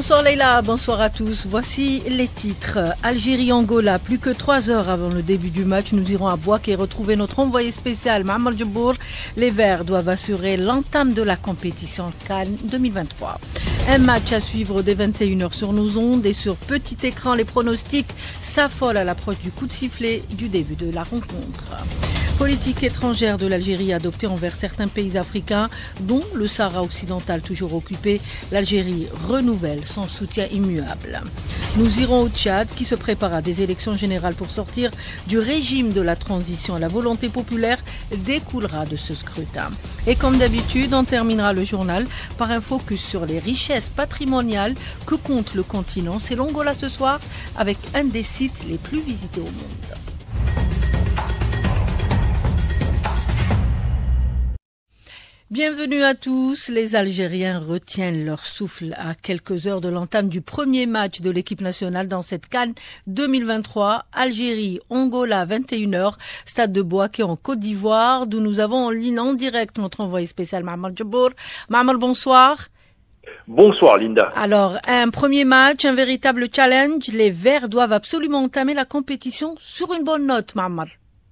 Bonsoir Leïla, bonsoir à tous. Voici les titres. Algérie-Angola, plus que 3 heures avant le début du match, nous irons à Bouaké retrouver notre envoyé spécial Mohamed Djibour. Les Verts doivent assurer l'entame de la compétition CAN 2023. Un match à suivre dès 21h sur nos ondes et sur petit écran. Les pronostics s'affolent à l'approche du coup de sifflet du début de la rencontre. Politique étrangère de l'Algérie adoptée envers certains pays africains, dont le Sahara occidental toujours occupé. L'Algérie renouvelle son soutien immuable. Nous irons au Tchad qui se prépare à des élections générales pour sortir du régime de la transition. La volonté populaire découlera de ce scrutin. Et comme d'habitude, on terminera le journal par un focus sur les richesses patrimoniales que compte le continent. C'est l'Angola ce soir avec un des sites les plus visités au monde. Bienvenue à tous. Les Algériens retiennent leur souffle à quelques heures de l'entame du premier match de l'équipe nationale dans cette CAN 2023. Algérie-Angola, 21h, stade de Bouaké en Côte d'Ivoire, d'où nous avons en ligne en direct notre envoyé spécial Mohamed Djibour. Mohamed, bonsoir. Bonsoir Linda. Alors, un premier match, un véritable challenge. Les Verts doivent absolument entamer la compétition sur une bonne note, Mohamed.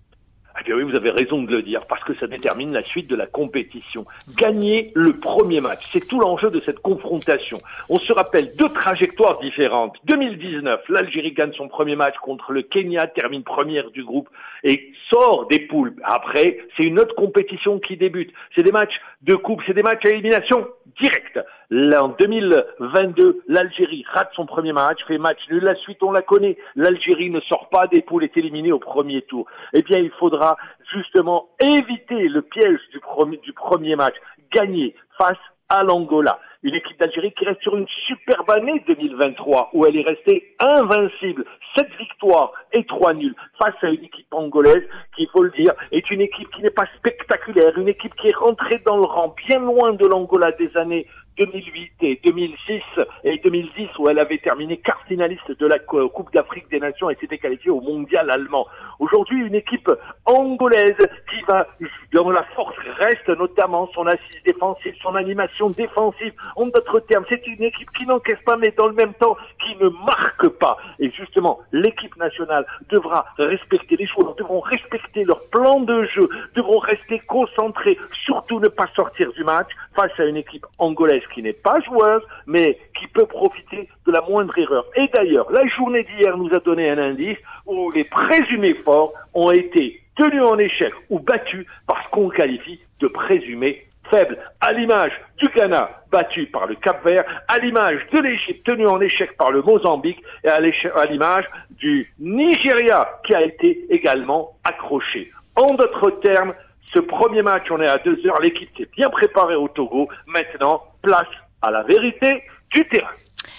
Eh bien oui, vous avez raison de le dire, parce que ça détermine la suite de la compétition. Gagner le premier match, c'est tout l'enjeu de cette confrontation. On se rappelle deux trajectoires différentes. 2019, l'Algérie gagne son premier match contre le Kenya, termine première du groupe et sort des poules. Après, c'est une autre compétition qui débute. C'est des matchs de coupe, c'est des matchs à élimination directe. Là, en 2022, l'Algérie rate son premier match, fait match nul. La suite, on la connaît. L'Algérie ne sort pas des poules, est éliminée au premier tour. Eh bien, il faudra justement éviter le piège du premier match, gagner face à l'Angola. Une équipe d'Algérie qui reste sur une superbe année 2023 où elle est restée invincible. 7 victoires et 3 nuls face à une équipe angolaise qui, il faut le dire, est une équipe qui n'est pas spectaculaire, une équipe qui est rentrée dans le rang bien loin de l'Angola des années 2008 et 2006 et 2010 où elle avait terminé quart finaliste de la Coupe d'Afrique des Nations et s'était qualifiée au mondial allemand. Aujourd'hui, une équipe angolaise qui va, dont la force reste notamment son assise défensive, son animation défensive. En d'autres termes, c'est une équipe qui n'encaisse pas mais dans le même temps qui ne marque pas. Et justement, l'équipe nationale devra respecter, les joueurs devront respecter leur plan de jeu, devront rester concentrés, surtout ne pas sortir du match face à une équipe angolaise qui n'est pas joueuse, mais qui peut profiter de la moindre erreur. Et d'ailleurs, la journée d'hier nous a donné un indice où les présumés forts ont été tenus en échec ou battus parce qu'on qualifie de présumés faibles. À l'image du Ghana, battu par le Cap-Vert, à l'image de l'Égypte, tenu en échec par le Mozambique, et à l'image du Nigeria, qui a été également accroché. En d'autres termes, ce premier match, on est à 2 heures, l'équipe s'est bien préparée au Togo. Maintenant, place à la vérité du terrain.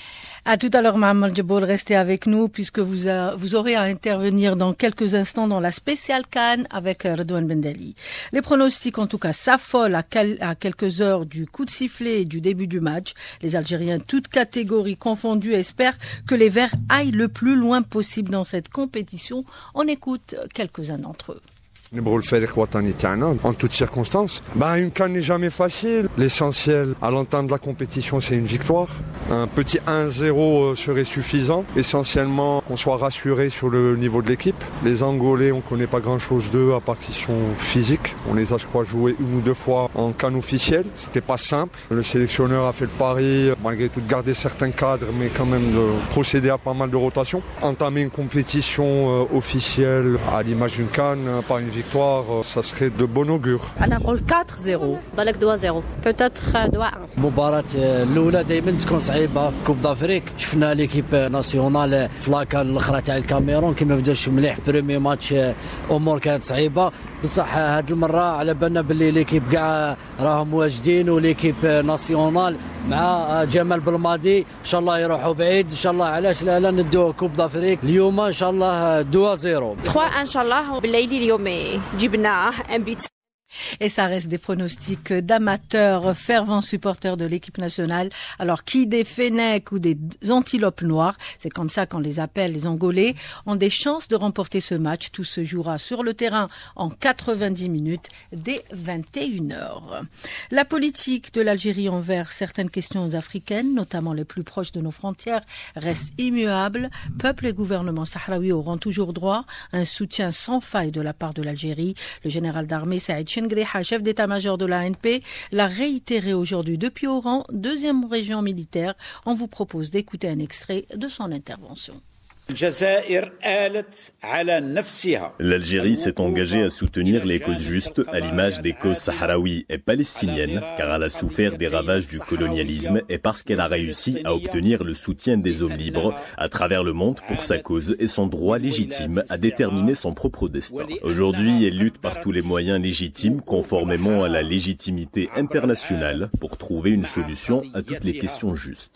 À tout à l'heure, Mohamed Djibour, restez avec nous puisque vous aurez à intervenir dans quelques instants dans la spéciale CAN avec Redouane Bendali. Les pronostics, en tout cas, s'affolent à quelques heures du coup de sifflet et du début du match. Les Algériens, toutes catégories confondues, espèrent que les Verts aillent le plus loin possible dans cette compétition. On écoute quelques-uns d'entre eux. En toutes circonstances. Une CAN n'est jamais facile. L'essentiel à l'entame de la compétition, c'est une victoire. Un petit 1-0 serait suffisant. Essentiellement, qu'on soit rassuré sur le niveau de l'équipe. Les Angolais, on connaît pas grand-chose d'eux, à part qu'ils sont physiques. On les a, je crois, joués 1 ou 2 fois en CAN officiel. C'était pas simple. Le sélectionneur a fait le pari, malgré tout, de garder certains cadres, mais quand même de procéder à pas mal de rotations. Entamer une compétition officielle à l'image d'une CAN, par une victoire, ça serait de bon augure. أنا أقول 4-0 بالك 2-0 peut-être 2-1. المباراة الأولى دائما تكون صعيبة في كوب دافريك. شفنا ليكيب ناسيونال في لاكان الأخرى تاع الكاميرون كيما بداوش مليح بريمي ماتش أمور كانت صعيبة بصح هاد المرة على بالنا باللي ليكيب كاع راهم واجدين وليكيب ناسيونال مع جمال بالماضي إن شاء الله يروحوا بعيد إن شاء الله علاش لا ندو كوب دافريك اليوم إن شاء الله 2-0 3 إن شاء الله بالليل اليوم جبنا ان بيت. Et ça reste des pronostics d'amateurs fervents supporters de l'équipe nationale. Alors, qui des Fennecs ou des Antilopes noires, c'est comme ça qu'on les appelle, les Angolais, ont des chances de remporter ce match. Tout se jouera sur le terrain en 90 minutes dès 21h. La politique de l'Algérie envers certaines questions africaines, notamment les plus proches de nos frontières, reste immuable. Peuple et gouvernement sahraoui auront toujours droit à un soutien sans faille de la part de l'Algérie. Le général d'armée Saïd Chengreha, chef d'état-major de l'ANP, l'a réitéré aujourd'hui depuis Oran, deuxième région militaire. On vous propose d'écouter un extrait de son intervention. L'Algérie s'est engagée à soutenir les causes justes à l'image des causes sahraouies et palestiniennes, car elle a souffert des ravages du colonialisme et parce qu'elle a réussi à obtenir le soutien des hommes libres à travers le monde pour sa cause et son droit légitime à déterminer son propre destin. Aujourd'hui, elle lutte par tous les moyens légitimes, conformément à la légitimité internationale, pour trouver une solution à toutes les questions justes.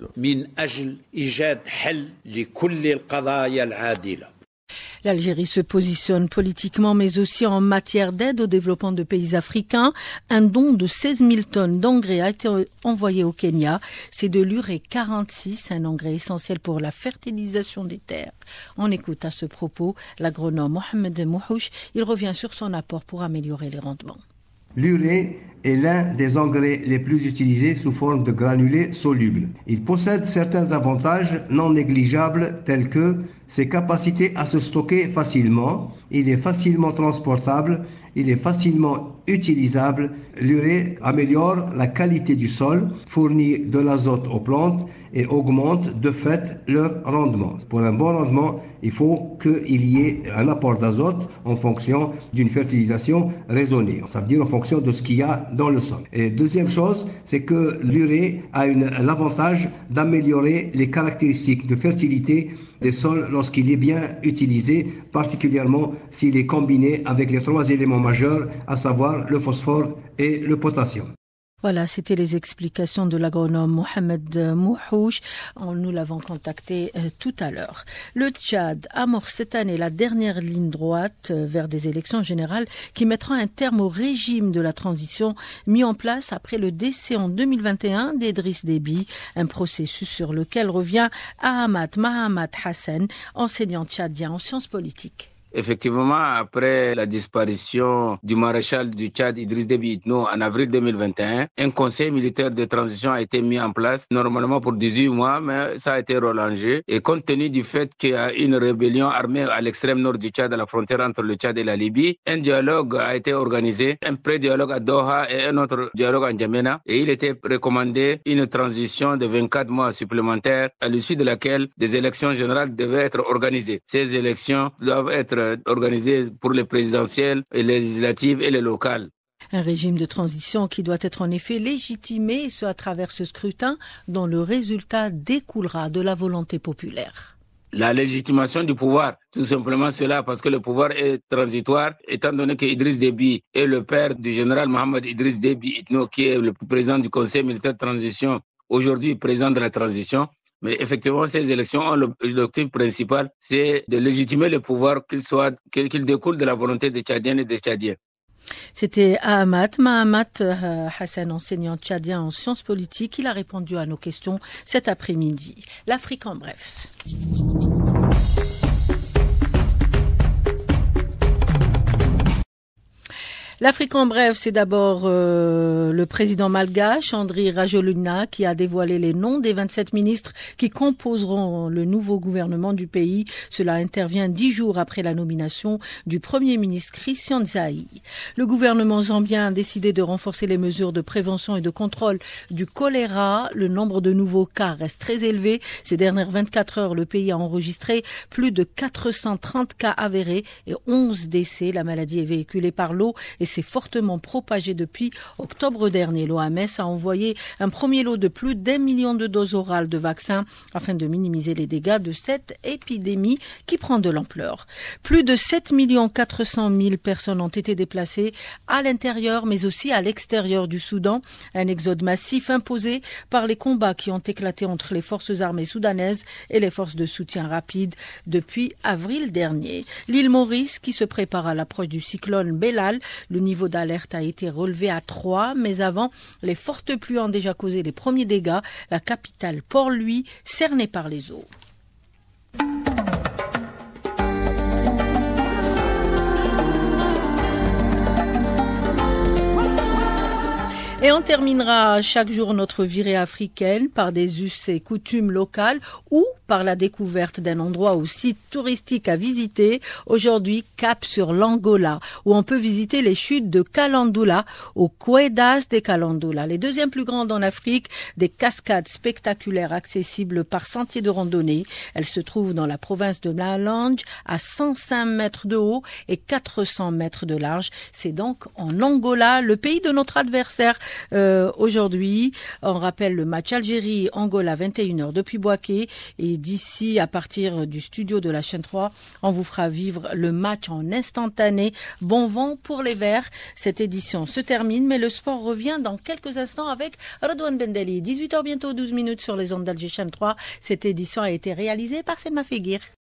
L'Algérie se positionne politiquement mais aussi en matière d'aide au développement de pays africains. Un don de 16 000 tonnes d'engrais a été envoyé au Kenya. C'est de l'urée 46, un engrais essentiel pour la fertilisation des terres. On écoute à ce propos l'agronome Mohamed Mouhouch. Il revient sur son apport pour améliorer les rendements. L'urée est l'un des engrais les plus utilisés sous forme de granulés solubles. Il possède certains avantages non négligeables tels que ses capacités à se stocker facilement, il est facilement transportable, il est facilement utilisable. L'urée améliore la qualité du sol, fournit de l'azote aux plantes et augmente de fait leur rendement. Pour un bon rendement, il faut qu'il y ait un apport d'azote en fonction d'une fertilisation raisonnée, ça veut dire en fonction de ce qu'il y a dans le sol. Et deuxième chose, c'est que l'urée a l'avantage d'améliorer les caractéristiques de fertilité des sols lorsqu'il est bien utilisé, particulièrement s'il est combiné avec les trois éléments majeurs, à savoir le phosphore et le potassium. Voilà, c'était les explications de l'agronome Mohamed Mouhouch. Nous l'avons contacté tout à l'heure. Le Tchad amorce cette année la dernière ligne droite vers des élections générales qui mettront un terme au régime de la transition mis en place après le décès en 2021 d'Idriss Déby, un processus sur lequel revient Ahmad Mahamat Hassan, enseignant tchadien en sciences politiques. Effectivement, après la disparition du maréchal du Tchad Idriss Déby Itno en avril 2021, un conseil militaire de transition a été mis en place, normalement pour 18 mois, mais ça a été rallongé. Et compte tenu du fait qu'il y a une rébellion armée à l'extrême nord du Tchad, à la frontière entre le Tchad et la Libye, un dialogue a été organisé, un pré-dialogue à Doha et un autre dialogue à N'Djamena. Et il était recommandé une transition de 24 mois supplémentaires, à l'issue de laquelle des élections générales devaient être organisées. Ces élections doivent être organisées pour les présidentielles, les législatives et les locales. Un régime de transition qui doit être en effet légitimé, et ce à travers ce scrutin dont le résultat découlera de la volonté populaire. La légitimation du pouvoir, tout simplement cela, parce que le pouvoir est transitoire, étant donné que Idriss Déby est le père du général Mohamed Idriss Déby Itno, qui est le président du Conseil militaire de transition, aujourd'hui président de la transition. Mais effectivement, ces élections ont l'objectif principal, c'est de légitimer le pouvoir qu'il découle de la volonté des Tchadiennes et des Tchadiens. C'était Ahmad Mahamat Hassan, enseignant tchadien en sciences politiques. Il a répondu à nos questions cet après-midi. L'Afrique en bref. L'Afrique en bref, c'est d'abord le président malgache, Andry Rajoelina, qui a dévoilé les noms des 27 ministres qui composeront le nouveau gouvernement du pays. Cela intervient 10 jours après la nomination du Premier ministre Christian Nzai. Le gouvernement zambien a décidé de renforcer les mesures de prévention et de contrôle du choléra. Le nombre de nouveaux cas reste très élevé. Ces dernières 24 heures, le pays a enregistré plus de 430 cas avérés et 11 décès. La maladie est véhiculée par l'eau et s'est fortement propagée depuis octobre dernier. L'OMS a envoyé un premier lot de plus d'1 million de doses orales de vaccins afin de minimiser les dégâts de cette épidémie qui prend de l'ampleur. Plus de 7 400 000 personnes ont été déplacées à l'intérieur mais aussi à l'extérieur du Soudan. Un exode massif imposé par les combats qui ont éclaté entre les forces armées soudanaises et les forces de soutien rapide depuis avril dernier. L'île Maurice, qui se prépare à l'approche du cyclone Belal, Le niveau d'alerte a été relevé à 3, mais avant, les fortes pluies ont déjà causé les premiers dégâts. La capitale Port-Louis, cernée par les eaux. Et on terminera chaque jour notre virée africaine par des us et coutumes locales ou par la découverte d'un endroit ou site touristique à visiter. Aujourd'hui, cap sur l'Angola, où on peut visiter les chutes de Calandula, aux Cuevas de Calandula, les deuxièmes plus grandes en Afrique, des cascades spectaculaires accessibles par sentier de randonnée. Elles se trouvent dans la province de Malange, à 105 mètres de haut et 400 mètres de large. C'est donc en Angola, le pays de notre adversaire. Aujourd'hui, on rappelle le match Algérie-Angola 21h depuis Bouaké, et d'ici à partir du studio de la chaîne 3, on vous fera vivre le match en instantané. Bon vent pour les Verts. Cette édition se termine, mais le sport revient dans quelques instants avec Redouane Bendali. 18h bientôt, 12 minutes sur les ondes d'Alger chaîne 3. Cette édition a été réalisée par Selma Figuir.